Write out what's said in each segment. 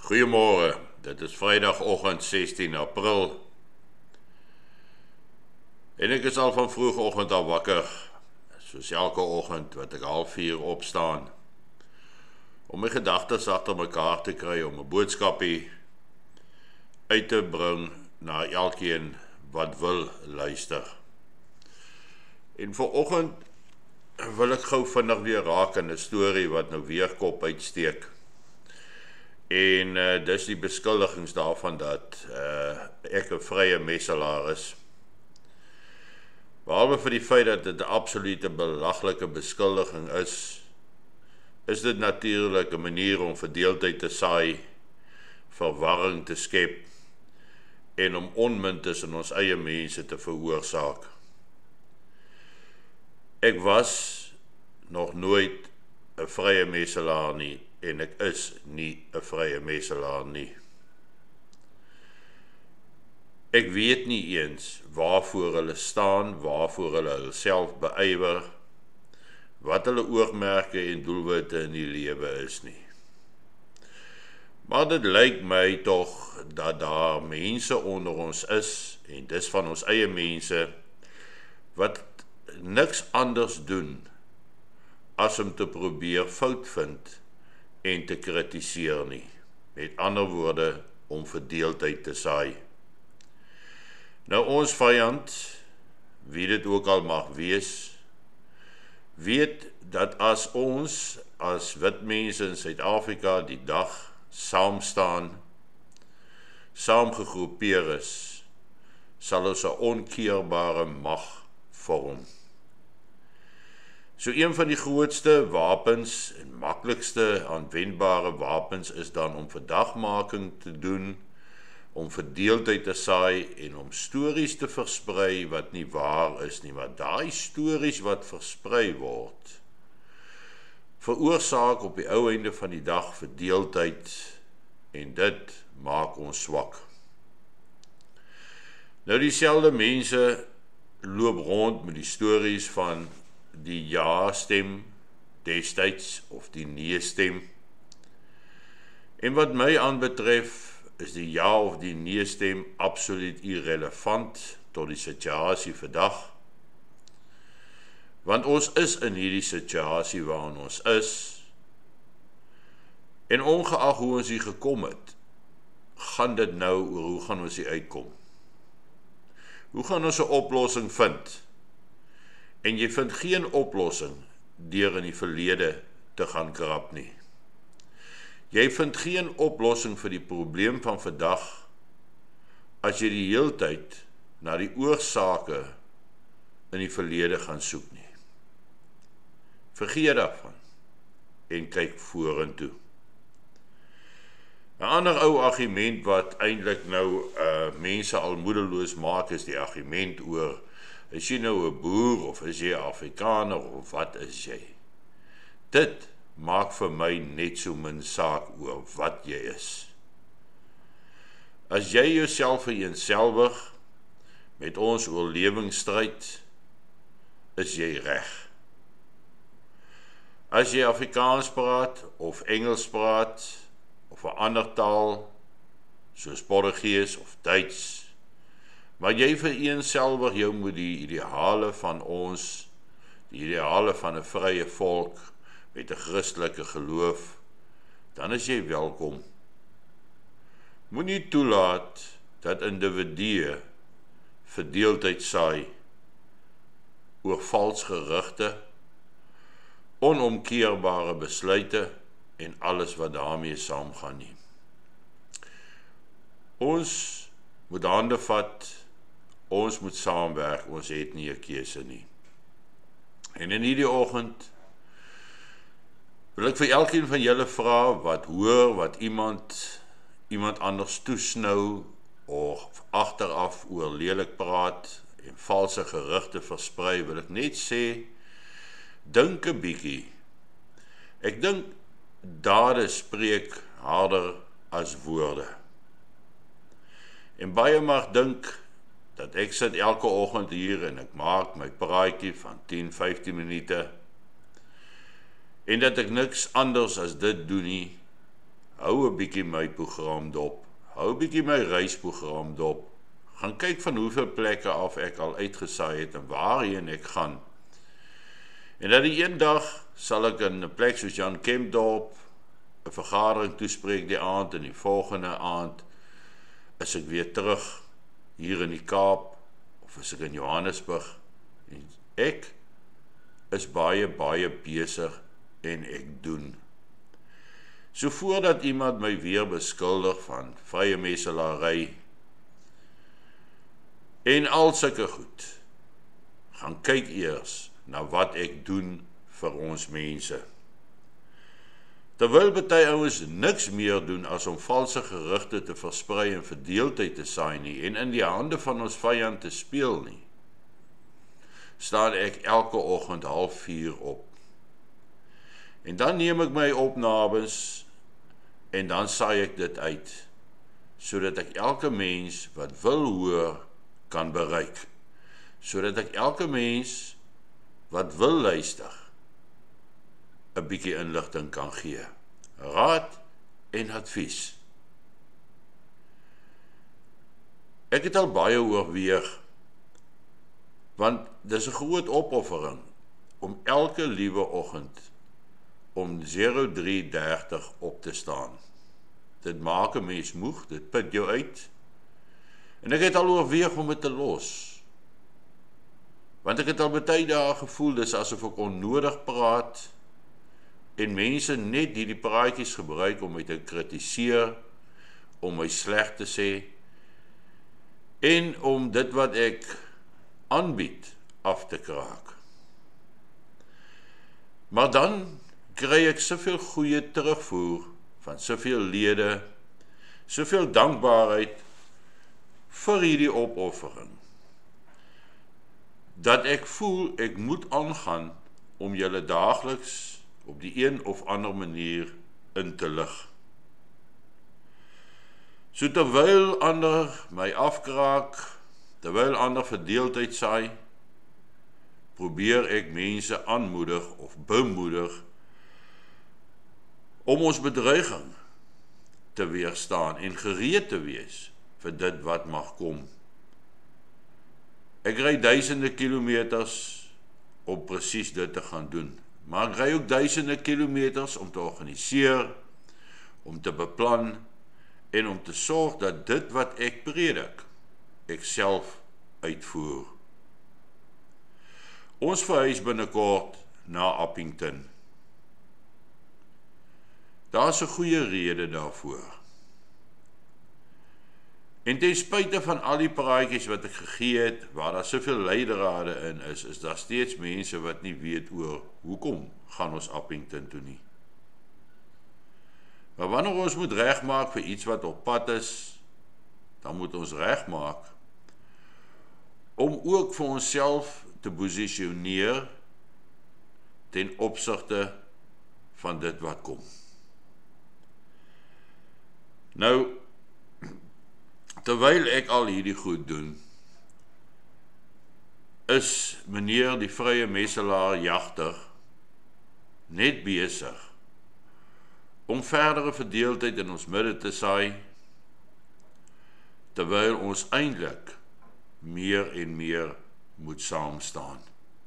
Goeiemôre, dit is Vrydagoggend 16 April en ek is al van vroegoggend al wakker, soos elke oggend wat ek 3:30 opstaan, om my gedagtes agter mekaar te kry om 'n boodskapie uit te bring na elkeen wat wil luister. En vanoggend wil ek gou vinnig weer raak in 'n storie wat nou weer kop uitsteek. En dis die beskuldigings daarvan dat ek 'n vrye messelaar is. Behalwe vir die feit dat dit 'n absolute belaglike beskuldiging is dit natuurlik 'n manier om verdeeldheid te saai, verwarring te skep en om onmin tussen ons eie mense te veroorsaak. Ek was nog nooit 'n vrye messelaar nie en ek is nie 'n vrye messelaar nie. Ek weet nie eens waarvoor hulle staan, waarvoor hulle hulself beywer, wat hulle oogmerke en doelwitte in die lewe is nie. Maar dit lyk my tog dat daar mense onder ons is, en dis van ons eie mense, wat niks anders doen as om te probeer fout vind en te kritiseer nie. Met ander woorde, om verdeeldheid te saai. Nou ons vyand, wie dit ook al mag wees, weet dat as ons as wit mense in Suid-Afrika die dag saam staan, saam gegroepeer is, sal ons 'n onkeerbare mag vorm. So een van die grootste wapens en maklikste aanwendbare wapens is dan om verdagmaking te doen, om verdeeldheid te saai en om stories te versprei wat nie waar is nie, maar daai stories wat versprei word, veroorsaak op die ou einde van die dag verdeeldheid en dit maak ons swak. Nou dieselfde mense loop rond met die stories van die ja-stem destyds of die nee-stem. En wat my aanbetref is die ja of die nee-stem absoluut irrelevant tot die situasie vandag. Want ons is in hierdie situasie waarin ons is. En ongeag hoe ons hier gekom het, gaan dit nou oor hoe gaan ons hier uitkom. Hoe gaan ons 'n oplossing vind? En jy vind geen oplossing deur in die verlede te gaan krap nie. Jy vind geen oplossing vir die probleem van vandag as jy die heeltyd na die oorsake in die verlede gaan soek nie. Vergeet daarvan en kyk vorentoe. 'n ander ou argument wat eintlik nou mense al moedeloos maak is die argument oor is jy nou 'n boer of is jy 'n Afrikaner of wat is jy? Dit maak vir my net so min saak oor wat jy is. As jy jouself vereenselwig met ons oorlewingsstryd, is jy reg. As jy Afrikaans praat of Engels praat of 'n ander taal soos Portugees of Duits, maar jy vereenselwig jou met die ideale van ons, die ideale van 'n vrye volk met 'n Christelike geloof, dan is jy welkom. Moenie toelaat dat individue verdeeldheid saai oor vals gerugte, onomkeerbare besluite en alles wat daarmee saamgaan nie. Ons moet hande vat, ons moet saamwerk, ons het nie 'n keuse nie. En in hierdie oggend wil ek vir elkeen van julle vra wat hoor, wat iemand anders toesnou of agteraf oor lelik praat en valse gerugte versprei, wil ek net sê, dink 'n bietjie. Ek dink dade spreek harder as woorde. En baie mag dink dat ek sit elke oggend hier en ek maak my praatjie van 10-15 minute en dat ek niks anders as dit doen nie, hou 'n bietjie my program dop, hou 'n bietjie my reisprogram dop, gaan kyk van hoeveel plekke af ek al uitgesaai het en waarheen ek gaan. En dat die een dag sal ek in 'n plek soos Jan Kempdorp 'n vergadering toespreek die aand en die volgende aand is ek weer terug hier in die Kaap of is ek in Johannesburg. En ek is baie besig en ek doen. So voordat iemand my weer beskuldig van vrye meselary en al sulke goed, gaan kyk eers na wat ek doen vir ons mense. Terwyl party ouens niks meer doen as om valse gerugte te versprei en verdeeldheid te saai nie en in die hande van ons vyand te speel nie, staan ek elke oggend 3:30 op. En dan neem ek my opnames en dan saai ek dit uit, sodat ek elke mens wat wil hoor kan bereik, sodat ek elke mens wat wil luister 'n bietjie inligting kan gee, raad en advies. Ek het al baie oorweeg, want dis 'n groot opoffering om elke liewe oggend om 03:30 op te staan. Dit maak 'n mens moeg, dit put jou uit. En ek het al oorweeg om dit te los. Want ek het al baie dae gevoel dis asof ek onnodig praat en mense net hierdie praatjies gebruik om my te kritiseer, om my sleg te sê en om dit wat ek aanbied af te kraak. Maar dan kry ek soveel goeie terugvoer van soveel lede, soveel dankbaarheid vir hierdie opoffering, dat ek voel ek moet aangaan om julle daagliks op die een of ander manier in te lig. So terwyl ander my afkraak, terwyl ander verdeeldheid saai, probeer ek mense aanmoedig of bemoedig om ons bedreiging te weerstaan en gereed te wees vir dit wat mag kom. Ek ry duisende kilometers om presies dit te gaan doen, maar ek ry ook duisende kilometers om te organiseer, om te beplan en om te sorg dat dit wat ek predik, ek self uitvoer. Ons verhuis binnekort na Appington. Daar is 'n goeie rede daarvoor. En ten spyte van al die praatjies wat ek gegee het, waar daar soveel leidrade in is daar steeds mense wat nie weet oor hoekom gaan ons Appington toe nie. Maar wanneer ons moet regmaak vir iets wat op pad is, dan moet ons regmaak om ook vir onsself te posisioneer ten opsigte van dit wat kom. Nou, terwyl ek al hierdie goed doen, is meneer die vrye messelaar jagter net besig om verdere verdeeldheid in ons midde te saai, terwyl ons eintlik meer en meer moet saam staan.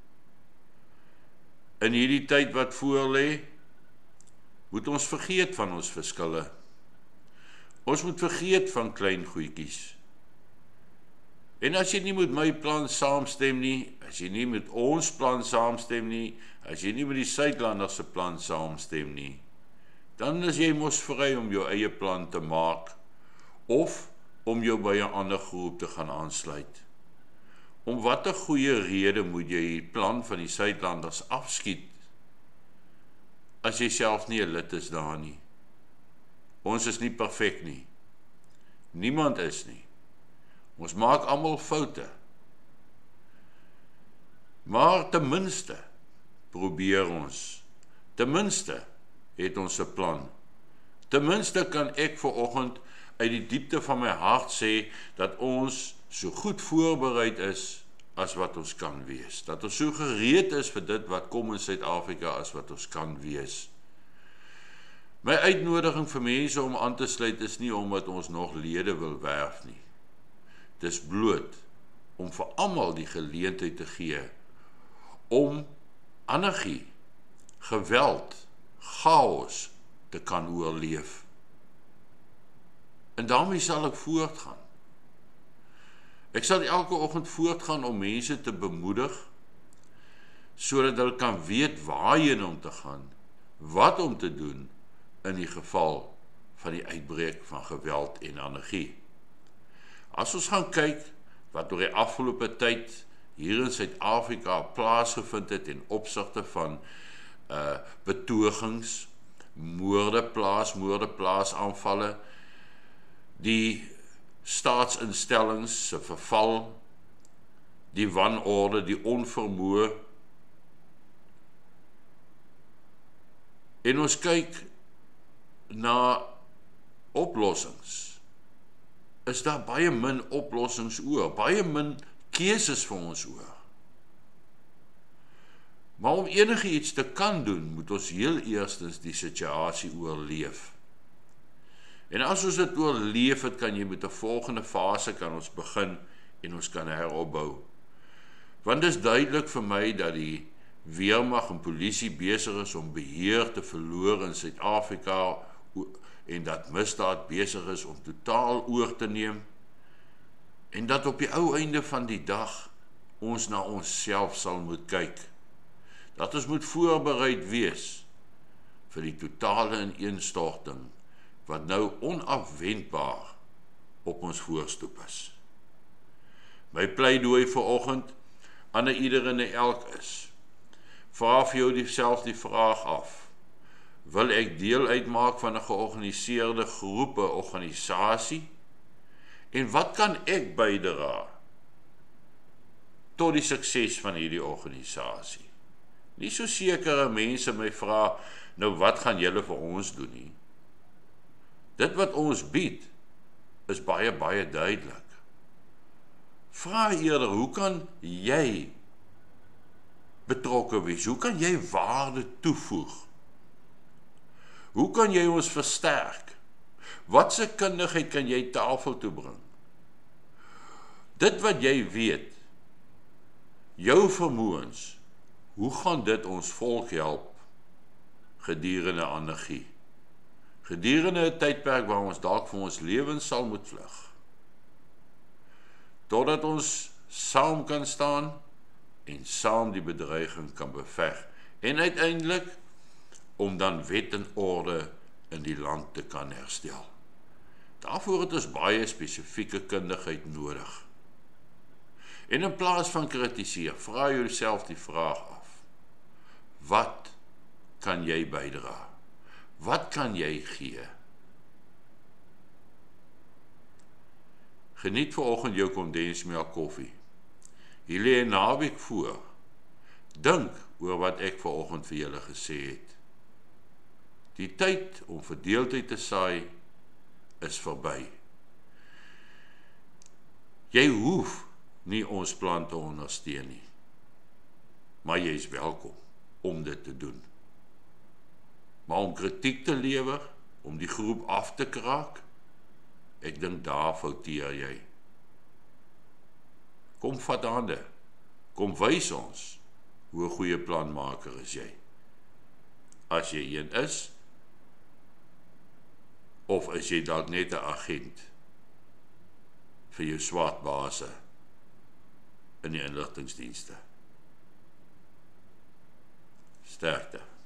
In hierdie tyd wat voor lê, moet ons vergeet van ons verskille. Ons moet vergeet van klein goedjies. En as jy nie met my plan saamstem nie, as jy nie met ons plan saamstem nie, as jy nie met die Suidlanders se plan saamstem nie, dan is jy mos vry om jou eie plan te maak, of om jou by 'n ander groep te gaan aansluit. Om watter goeie rede moet jy die plan van die Suidlanders afskiet, as jy self nie 'n lid is daar nie? Ons is nie perfek nie. Niemand is nie. Ons maak almal foute. Maar ten minste probeer ons. Ten minste het ons 'n plan. Ten minste kan ek vanoggend uit die diepte van my hart sê dat ons so goed voorbereid is as wat ons kan wees. Dat ons so gereed is vir dit wat kom in Suid-Afrika as wat ons kan wees. My uitnodiging vir mense om aan te sluit is nie omdat ons nog lede wil werf nie. Dis bloot om vir almal die geleentheid te gee om anargie, geweld, chaos te kan oorleef. En daarmee sal ek voortgaan. Ek sal elke oggend voortgaan om mense te bemoedig, sodat hulle kan weet waarheen om te gaan, wat om te doen in die geval van die uitbreek van geweld en anargie. As ons gaan kyk wat oor die afgelope tyd hier in Suid-Afrika plaasgevind het en opsigte van betogings, moorde, plaasaanvalle, die staatsinstellings se verval, die wanorde, die onvermoë. En ons kyk na oplossings. Is daar baie min oplossings oor, baie min keuses vir ons oor. Maar om enigiets te kan doen, moet ons heel eerstens die situasie oorleef. En as ons dit oorleef het, kan jy met 'n volgende fase kan ons begin en ons kan heropbou. Want dit is duidelik vir my dat die weermag en polisie besig is om beheer te verloor in Suid-Afrika en dat misdaad besig is om totaal oor te neem en dat op die ou einde van die dag ons na onsself sal moet kyk. Dat ons moet voorbereid wees vir die totale ineenstorting wat nou onafwendbaar op ons voorstoep is. My pleidooi vanoggend aan ieder en elk is, vra vir jou self die vraag af, wil ek deel uitmaak van 'n georganiseerde groep, 'n organisasie, en wat kan ek bydra tot die sukses van hierdie organisasie? Nie so sekere mense my vra, nou wat gaan julle vir ons doen nie? Dit wat ons bied, is baie duidelik. Vra eerder, hoe kan jy betrokke wees? Hoe kan jy waarde toevoeg? Hoe kan jy ons versterk? Wat se kundigheid kan jy tafel toe bring? Dit wat jy weet, jou vermoëns, hoe gaan dit ons volk help gedurende anargie? Gedurende 'n tydperk waar ons dalk vir ons lewens sal moet vlug. Totdat ons saam kan staan en saam die bedreiging kan beveg. En uiteindelik om dan wet en orde in die land te kan herstel. Daarvoor het ons baie spesifieke kundigheid nodig. En in plaas van kritiseer, vra jouself die vraag af. Wat kan jy bydra? Wat kan jy gee? Geniet vanoggend jou kondensmelk koffie. Hier lê 'n naweek voor. Dink oor wat ek vanoggend vir julle gesê het. Die tyd om verdeeldheid te saai is verby. Jy hoef nie ons plan te ondersteun nie, maar jy is welkom om dit te doen. Maar om kritiek te lewer, om die groep af te kraak, ek dink daar fouteer jy. Kom vat hande, kom wys ons hoe 'n goeie planmaker is jy. As jy een is, of is jy dalk net 'n agent vir jou swart baase in die inligtingdienste. Sterkte.